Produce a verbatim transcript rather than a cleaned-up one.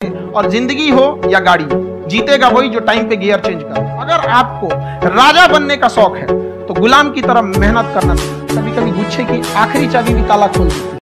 और जिंदगी हो या गाड़ी, जीतेगा वही जो टाइम पे गियर चेंज कर। अगर आपको राजा बनने का शौक है तो गुलाम की तरह मेहनत करना चाहिए। कभी कभी गुच्छे की आखिरी चाबी भी ताला खोल देती है।